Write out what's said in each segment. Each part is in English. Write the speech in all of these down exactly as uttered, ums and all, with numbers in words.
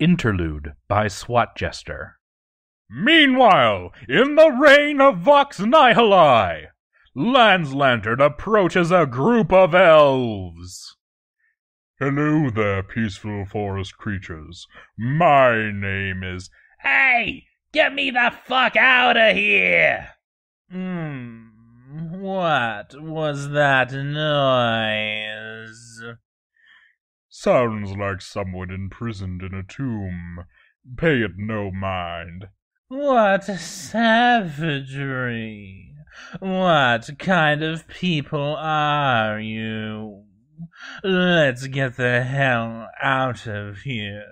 Interlude by SWAT Jester. Meanwhile, in the reign of Vox Nihili, Lance Lantern approaches a group of elves. Hello there, peaceful forest creatures. My name is... Hey! Get me the fuck out of here! Hmm, what was that noise? Sounds like someone imprisoned in a tomb. Pay it no mind. What savagery! What kind of people are you? Let's get the hell out of here.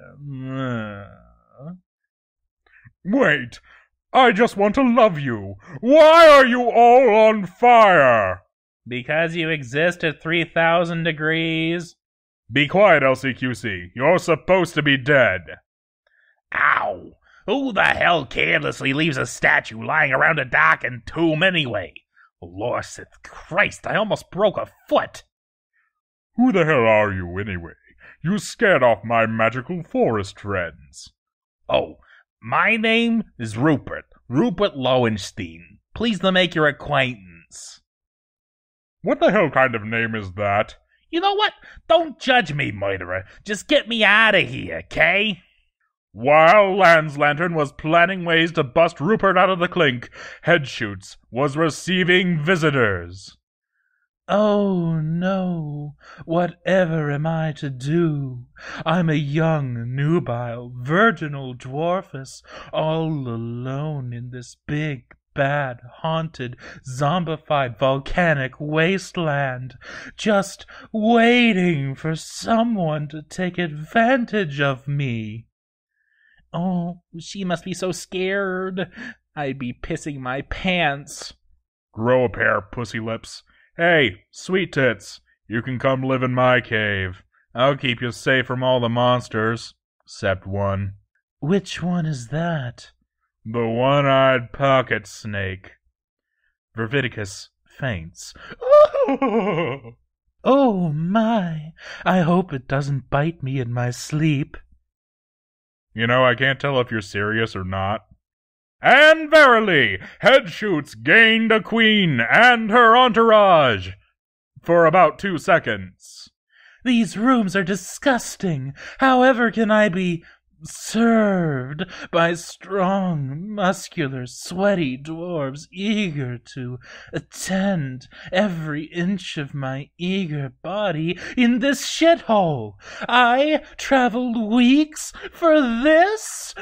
Wait, I just want to love you. Why are you all on fire? Because you exist at three thousand degrees. Be quiet, L C Q C. You're supposed to be dead. Ow! Who the hell carelessly leaves a statue lying around a darkened tomb anyway? Lorseth Christ, I almost broke a foot. Who the hell are you anyway? You scared off my magical forest friends. Oh, my name is Rupert. Rupert Lowenstein. Pleased to make your acquaintance. What the hell kind of name is that? You know what? Don't judge me, murderer. Just get me out of here, okay? While Lance Lantern was planning ways to bust Rupert out of the clink, Headshoots was receiving visitors. Oh no, whatever am I to do? I'm a young, nubile, virginal dwarfess, all alone in this big, bad, haunted, zombified, volcanic wasteland, just waiting for someone to take advantage of me. Oh, she must be so scared. I'd be pissing my pants. Grow a pair, pussy lips. Hey, sweet tits, you can come live in my cave. I'll keep you safe from all the monsters, except one. Which one is that? The one-eyed pocket snake. Verviticus faints. Oh my, I hope it doesn't bite me in my sleep. You know, I can't tell if you're serious or not. And verily, Headshoots gained a queen and her entourage for about two seconds. These rooms are disgusting. However can I be served by strong, muscular, sweaty dwarves eager to attend every inch of my eager body in this shithole? I traveled weeks for this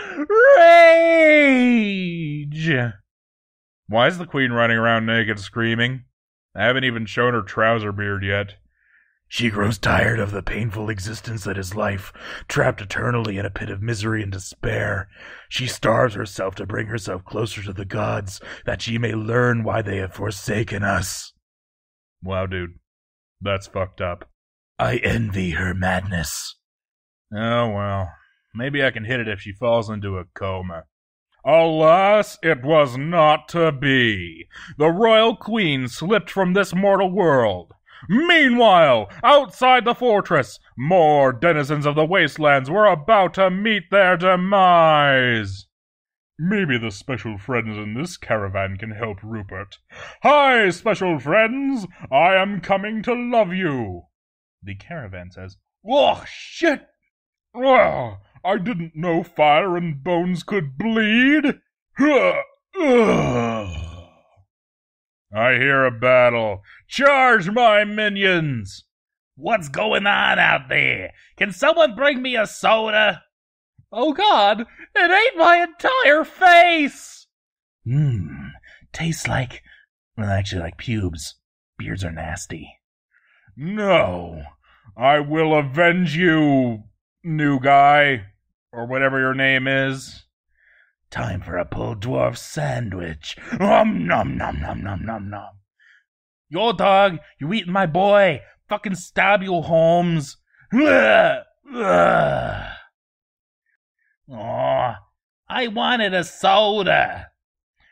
rage. Why is the queen running around naked screaming? I haven't even shown her trouser beard yet. She grows tired of the painful existence that is life, trapped eternally in a pit of misery and despair. She starves herself to bring herself closer to the gods, that she may learn why they have forsaken us. Wow, dude. That's fucked up. I envy her madness. Oh, well. Maybe I can hit it if she falls into a coma. Alas, it was not to be. The royal queen slipped from this mortal world. Meanwhile, outside the fortress, more denizens of the wastelands were about to meet their demise. Maybe the special friends in this caravan can help Rupert. Hi, special friends! I am coming to love you. The caravan says, Oh, shit! Ugh, I didn't know fire and bones could bleed. Ugh, ugh. I hear a battle. Charge, my minions! What's going on out there? Can someone bring me a soda? Oh God, it ate my entire face! Mmm, tastes like, well, actually like pubes. Beards are nasty. No, I will avenge you, new guy, or whatever your name is. Time for a pulled dwarf sandwich. Nom nom nom nom nom nom nom. Yo, dog, you eating my boy. Fucking stab you, Holmes. Ugh, ugh. Aw, I wanted a soda.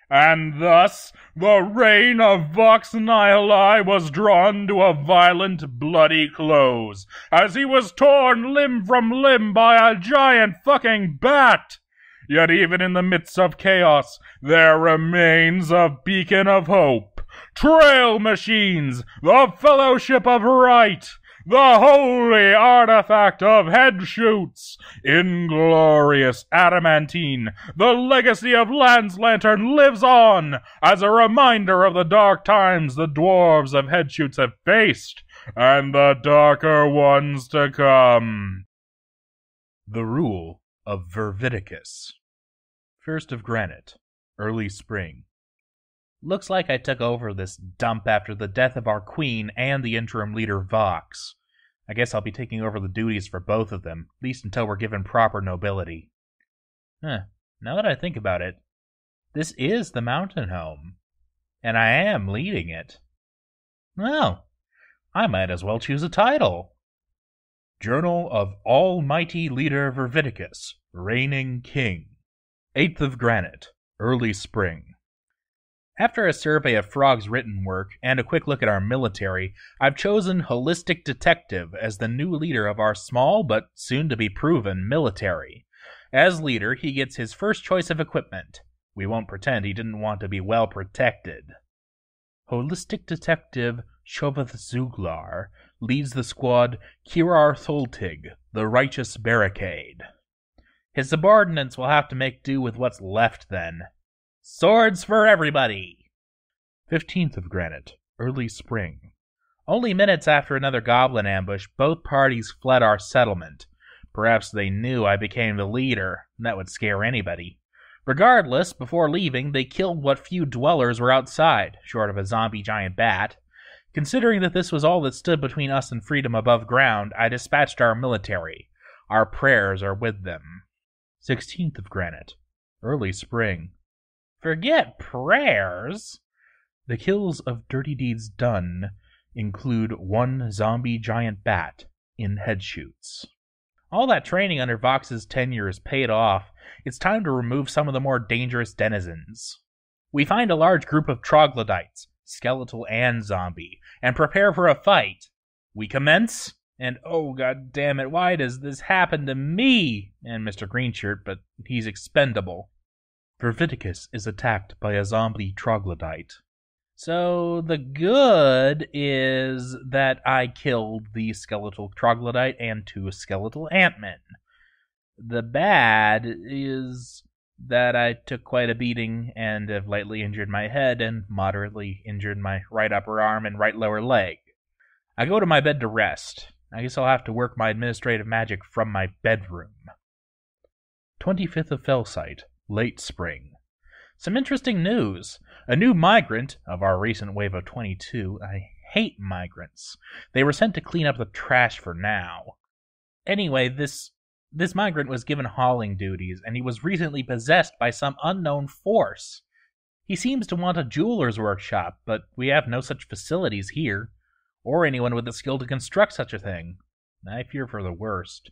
And thus the reign of Vox Nihili was drawn to a violent, bloody close, as he was torn limb from limb by a giant fucking bat. Yet even in the midst of chaos, there remains a beacon of hope. Trail machines, the Fellowship of Right, the holy artifact of Headshoots, inglorious adamantine, the legacy of Lance Lantern lives on as a reminder of the dark times the dwarves of Headshoots have faced, and the darker ones to come. The Rule of Verviticus. First of Granite, early spring. Looks like I took over this dump after the death of our queen and the interim leader Vox. I guess I'll be taking over the duties for both of them, at least until we're given proper nobility. Huh, now that I think about it, this is the mountain home, and I am leading it. Well, I might as well choose a title. Journal of Almighty Leader Verviticus, Reigning King. Eighth of Granite, early spring. After a survey of Frog's written work and a quick look at our military, I've chosen Holistic Detective as the new leader of our small but soon-to-be-proven military. As leader, he gets his first choice of equipment. We won't pretend he didn't want to be well protected. Holistic Detective Shovath Zuglar leads the squad Kirar Tholtig, the Righteous Barricade. His subordinates will have to make do with what's left then. Swords for everybody! Fifteenth of Granite, early spring. Only minutes after another goblin ambush, both parties fled our settlement. Perhaps they knew I became the leader. That would scare anybody. Regardless, before leaving, they killed what few dwellers were outside, short of a zombie giant bat. Considering that this was all that stood between us and freedom above ground, I dispatched our military. Our prayers are with them. Sixteenth of Granite, early spring. Forget prayers. The kills of Dirty Deeds Done include one zombie giant bat in Headshoots. All that training under Vox's tenure is paid off. It's time to remove some of the more dangerous denizens. We find a large group of troglodytes, skeletal and zombie, and prepare for a fight. We commence, and oh god damn it, why does this happen to me? And Mister Greenshirt, but he's expendable. Verviticus is attacked by a zombie troglodyte. So the good is that I killed the skeletal troglodyte and two skeletal ant-men. The bad is that I took quite a beating and have lightly injured my head and moderately injured my right upper arm and right lower leg. I go to my bed to rest. I guess I'll have to work my administrative magic from my bedroom. Twenty-fifth of Fellsight, late spring. Some interesting news. A new migrant of our recent wave of twenty-two. I hate migrants. They were sent to clean up the trash for now. Anyway, this this migrant was given hauling duties, and he was recently possessed by some unknown force. He seems to want a jeweler's workshop, but we have no such facilities here, or anyone with the skill to construct such a thing. I fear for the worst.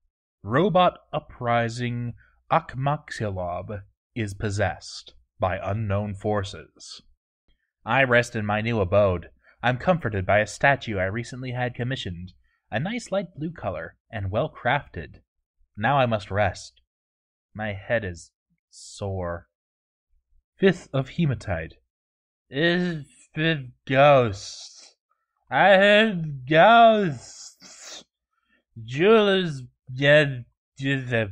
Robot Uprising Akhmaxilob is possessed by unknown forces. I rest in my new abode. I'm comforted by a statue I recently had commissioned, a nice light blue color and well crafted. Now I must rest. My head is sore. Fifth of Hematite. Is it ghosts? I heard ghosts. Jewelers get the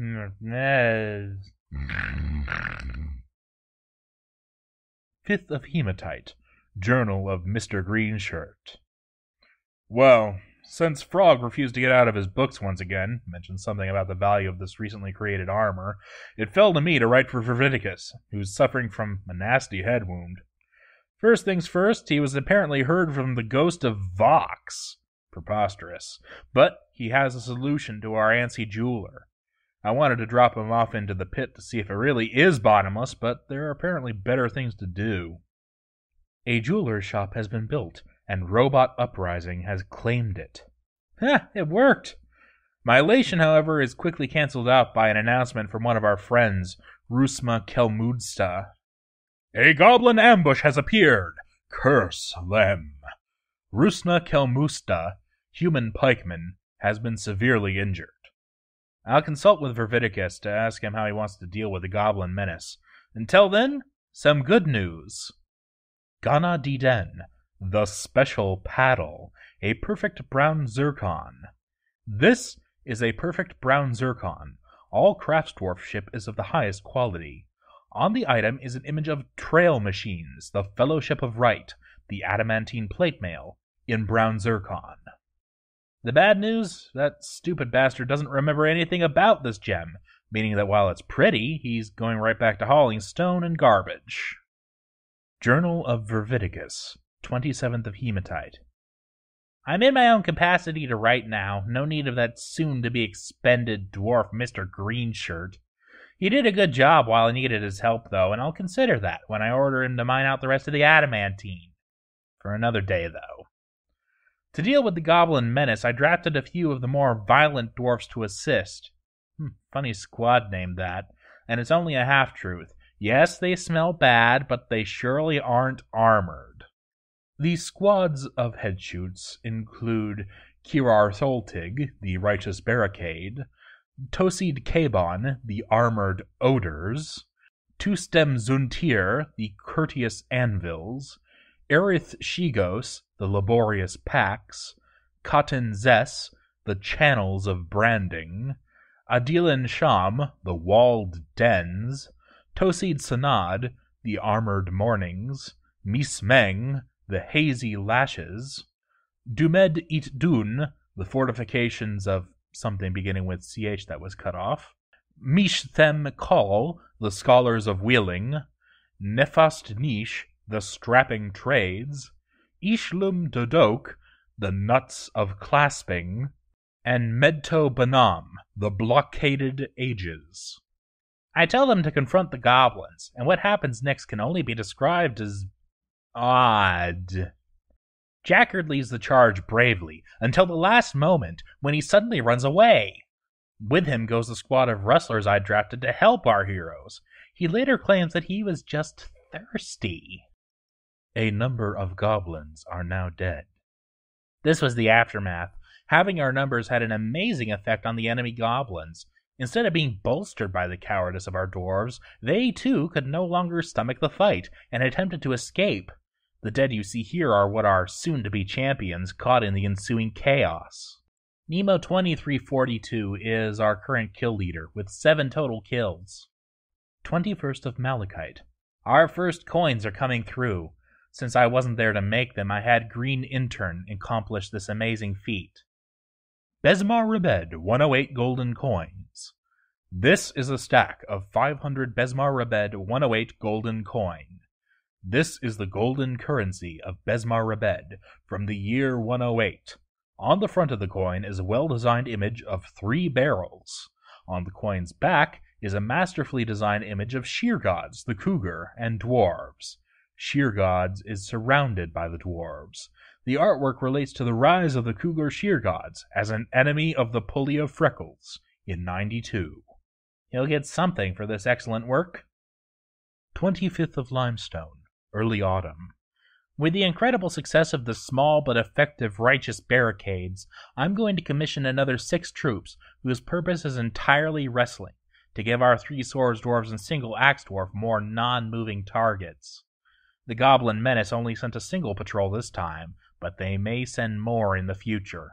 Fifth of Hematite, Journal of Mister Greenshirt. Well, since Frog refused to get out of his books once again, mentioned something about the value of this recently created armor, it fell to me to write for Verviticus, who's suffering from a nasty head wound. First things first, he was apparently heard from the ghost of Vox. Preposterous. But he has a solution to our antsy jeweler. I wanted to drop him off into the pit to see if it really is bottomless, but there are apparently better things to do. A jeweler's shop has been built, and Robot Uprising has claimed it. Ha! It worked! My elation, however, is quickly cancelled out by an announcement from one of our friends, Rusma Kelmudsta. A goblin ambush has appeared. Curse them. Rusna Kelmusta, human pikeman, has been severely injured. I'll consult with Verviticus to ask him how he wants to deal with the goblin menace. Until then, some good news. Ghana Diden, the special paddle, a perfect brown zircon. This is a perfect brown zircon. All craftsdwarf ship is of the highest quality. On the item is an image of Trail Machines, the Fellowship of Right, the adamantine plate mail, in brown zircon. The bad news? That stupid bastard doesn't remember anything about this gem, meaning that while it's pretty, he's going right back to hauling stone and garbage. Journal of Verviticus, twenty-seventh of Hematite. I'm in my own capacity to write now, no need of that soon-to-be-expended dwarf Mister Greenshirt. He did a good job while I needed his help, though, and I'll consider that when I order him to mine out the rest of the adamantine. For another day, though. To deal with the goblin menace, I drafted a few of the more violent dwarfs to assist. Hmm, funny squad name, that. And it's only a half-truth. Yes, they smell bad, but they surely aren't armored. The squads of Headshoots include Kirar Tholtig, the Righteous Barricade, Tosid Kabon, the Armored Odors, Tustem Zuntir, the Courteous Anvils, Erith Shigos, the Laborious Packs, Katan Zes, the Channels of Branding, Adilan Sham, the Walled Dens, Tosid Sanad, the Armored Mornings, Mismeng, the Hazy Lashes, Dumed Itdun, the Fortifications of something beginning with C H that was cut off, Mishthem Kal, the Scholars of Wheeling, Nefast Nish, the Strapping Trades, Ishlum Dodok, the Nuts of Clasping, and Medto Banam, the Blockaded Ages. I tell them to confront the goblins, and what happens next can only be described as odd. Jackard leads the charge bravely, until the last moment, when he suddenly runs away. With him goes the squad of rustlers I drafted to help our heroes. He later claims that he was just thirsty. A number of goblins are now dead. This was the aftermath. Having our numbers had an amazing effect on the enemy goblins. Instead of being bolstered by the cowardice of our dwarves, they too could no longer stomach the fight, and attempted to escape. The dead you see here are what are soon-to-be champions caught in the ensuing chaos. Nemo twenty-three forty-two is our current kill leader, with seven total kills. twenty-first of Malachite. Our first coins are coming through. Since I wasn't there to make them, I had Green Intern accomplish this amazing feat. Besmar Rebed, one oh eight golden coins. This is a stack of five hundred Besmar Rebed one oh eight golden coin. This is the golden currency of Besmar Rebed from the year one oh eight. On the front of the coin is a well-designed image of three barrels. On the coin's back is a masterfully designed image of Sheer Gods, the cougar, and dwarves. Sheer Gods is surrounded by the dwarves. The artwork relates to the rise of the cougar Sheer Gods as an enemy of the Pulley of Freckles in ninety-two. He'll get something for this excellent work. twenty-fifth of Limestone, early autumn. With the incredible success of the small but effective Righteous Barricades, I'm going to commission another six troops whose purpose is entirely wrestling, to give our three swords dwarves and single axe dwarf more non-moving targets. The Goblin Menace only sent a single patrol this time, but they may send more in the future.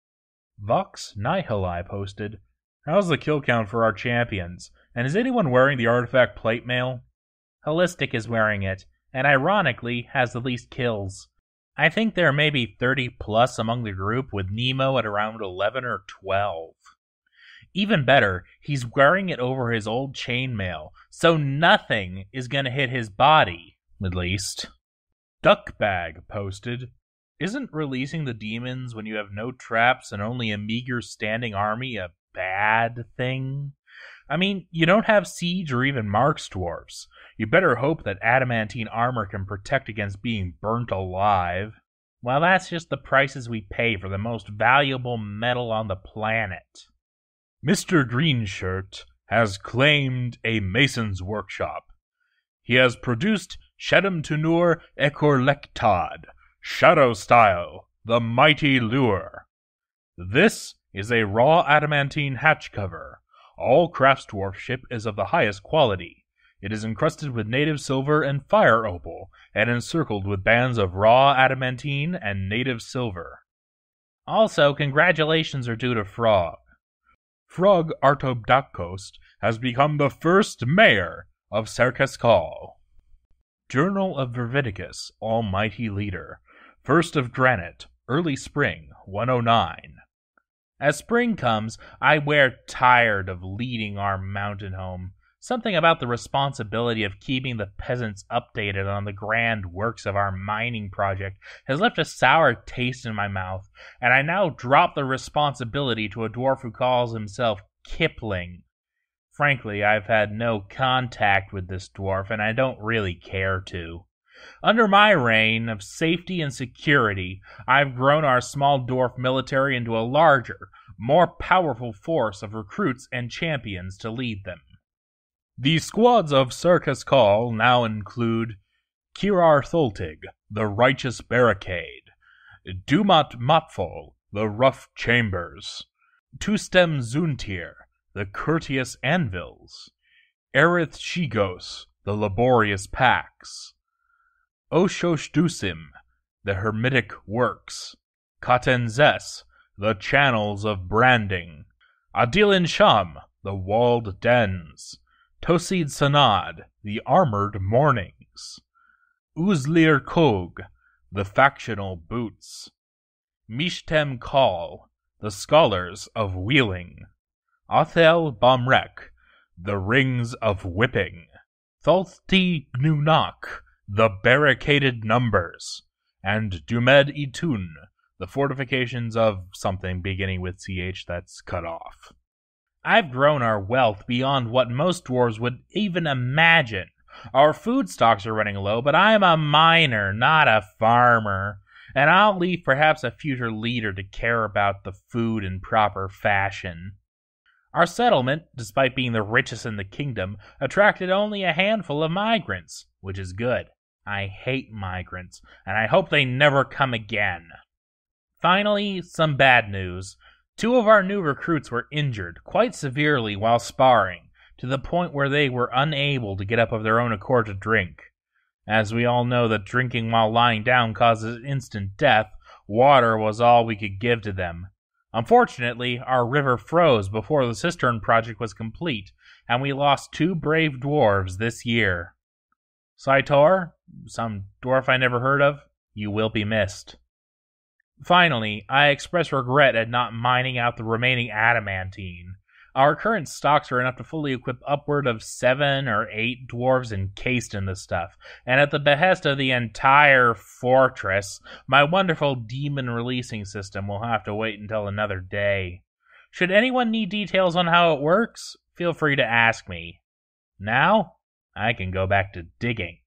Vox Nihili posted, "How's the kill count for our champions? And is anyone wearing the artifact plate mail?" Holistic is wearing it, and ironically has the least kills. I think there may be thirty plus among the group, with Nemo at around eleven or twelve. Even better, he's wearing it over his old chainmail, so nothing is going to hit his body. At least. Duckbag posted, "Isn't releasing the demons when you have no traps and only a meager standing army a bad thing? I mean, you don't have siege or even marks dwarfs. You better hope that adamantine armor can protect against being burnt alive. Well, that's just the prices we pay for the most valuable metal on the planet." Mister Greenshirt has claimed a mason's workshop. He has produced Shedem Tunur Ekorlektad, Shadow Style, the Mighty Lure. This is a raw adamantine hatch cover. All Crafts Dwarf ship is of the highest quality. It is encrusted with native silver and fire opal, and encircled with bands of raw adamantine and native silver. Also, congratulations are due to Frog. Frog Artobdakkost has become the first mayor of Serkaskal. Journal of Verviticus, Almighty Leader. First of Granite, early spring, one oh nine. As spring comes, I wear tired of leading our mountain home. Something about the responsibility of keeping the peasants updated on the grand works of our mining project has left a sour taste in my mouth, and I now drop the responsibility to a dwarf who calls himself Kipling. Frankly, I've had no contact with this dwarf, and I don't really care to. Under my reign of safety and security, I've grown our small dwarf military into a larger, more powerful force of recruits and champions to lead them. The squads of Serkaskal now include Kirar Tholtig, the Righteous Barricade, Dumat Matfol, the Rough Chambers, Tustem Zuntir, the Courteous Anvils, Erith Shigos, the Laborious Packs, Oshoshdussim, the Hermitic Works, Katenzes, the Channels of Branding, Adilin Sham, the Walled Dens, Tosid Sanad, the Armored Mornings, Uzlir Kog, the Factional Boots, Mishtem Kal, the Scholars of Wheeling, Athel Bamrek, the Rings of Whipping, Tholti Gnunak, the Barricaded Numbers, and Dumed Itun, the fortifications of something beginning with C H that's cut off. I've grown our wealth beyond what most dwarves would even imagine. Our food stocks are running low, but I'm a miner, not a farmer, and I'll leave perhaps a future leader to care about the food in proper fashion. Our settlement, despite being the richest in the kingdom, attracted only a handful of migrants, which is good. I hate migrants, and I hope they never come again. Finally, some bad news. Two of our new recruits were injured quite severely while sparring, to the point where they were unable to get up of their own accord to drink. As we all know that drinking while lying down causes instant death, water was all we could give to them. Unfortunately, our river froze before the cistern project was complete, and we lost two brave dwarves this year. Saitor, some dwarf I never heard of, you will be missed. Finally, I express regret at not mining out the remaining adamantine. Our current stocks are enough to fully equip upward of seven or eight dwarves encased in the stuff, and at the behest of the entire fortress, my wonderful demon releasing system will have to wait until another day. Should anyone need details on how it works, feel free to ask me. Now, I can go back to digging.